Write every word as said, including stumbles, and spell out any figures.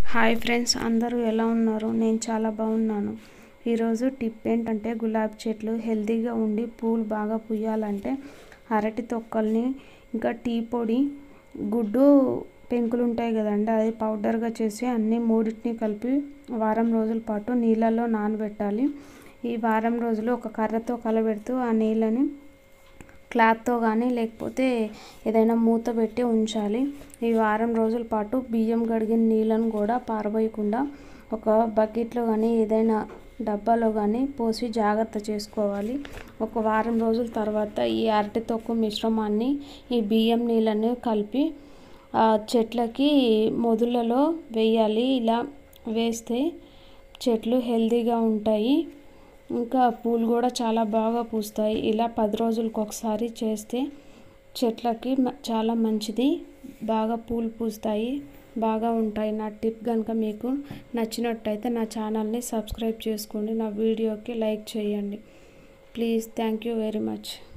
Hi friends, అందరూ ఎలా ఉన్నారు? నేను చాలా బాగున్నాను. ఈరోజు టిప్ ఏంటంటే, గులాబీ చెట్లు హెల్తీగా ఉండి పూలు బాగా పూయాలంటే అరటి తొక్కల్ని, ఇంకా టీ పొడి, గుడ్డు పెంకులు ఉంటాయి కదండి, అది పౌడర్గా చేసి అన్ని మూడింటిని కలిపి వారం రోజుల పాటు నీళ్ళల్లో నానబెట్టాలి. ఈ వారం రోజులు ఒక కర్రతో కలబెడుతూ ఆ నీళ్ళని క్లాత్తో కానీ లేకపోతే ఏదైనా మూత పెట్టి ఉంచాలి. ఈ వారం రోజుల పాటు బియ్యం కడిగిన నీళ్ళను కూడా పారబోయకుండా ఒక బకెట్లో కానీ ఏదైనా డబ్బాలో కానీ పోసి జాగ్రత్త చేసుకోవాలి. ఒక వారం రోజుల తర్వాత ఈ అరటి తొక్కు మిశ్రమాన్ని ఈ బియ్యం నీళ్ళని కలిపి ఆ చెట్లకి మొదలలో వేయాలి. ఇలా వేస్తే చెట్లు హెల్తీగా ఉంటాయి, ఇంకా పూలు కూడా చాలా బాగా పూస్తాయి. ఇలా పది రోజులకు ఒకసారి చేస్తే చెట్లకి చాలా మంచిది, బాగా పూలు పూస్తాయి, బాగా ఉంటాయి. నా టిప్ కనుక మీకు నచ్చినట్టయితే నా ఛానల్ని సబ్స్క్రైబ్ చేసుకోండి, నా వీడియోకి లైక్ చేయండి please. Thank you very much.